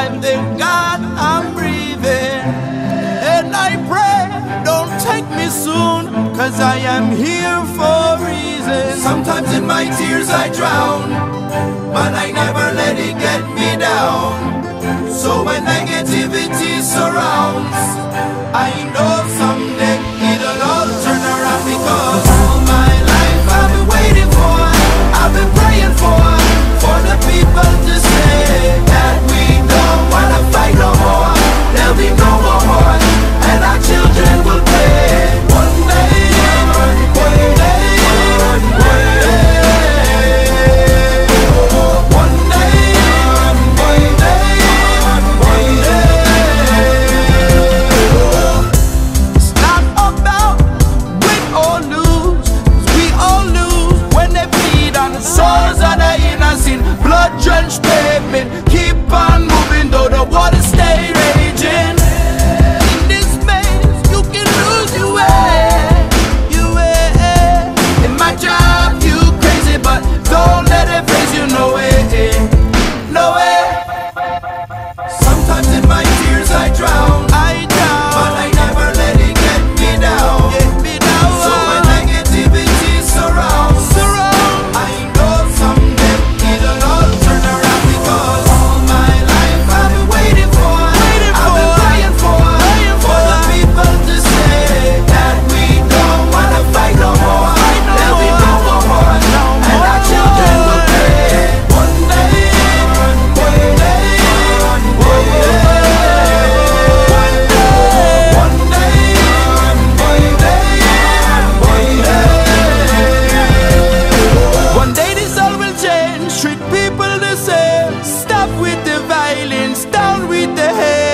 I thank God I'm breathing. And I pray, don't take me soon, cause I am here for a reason. Sometimes in my tears I drown, but I never let it get me down. So when negativity surrounds, I know someday it'll all turn around. Because all my life I've been waiting for, I've been praying for the people to say that we don't wanna fight no more. There'll be no more war, and our children will pay. One day, one day, one day, one day, one day, one day. It's not about win or lose, 'cause we all lose when they feed on the souls of the innocent. Blood-drenched pavement, keep on moving though the water stay raging. In this maze, you can lose your way, your way. In my job, you crazy, but don't let it phase you, no way, no way. Sometimes in my tears I drown, but I never let it get me down. So when negativity surrounds, I know someday it'll all turn around. Because all my life I've been waiting for, I've been praying for the people to say that we don't wanna fight no more. There'll be no more war, and our children will pay. One day, one day, one day, one day, one day this all will change. Treat people the same. Stop with the violence, down with the hate.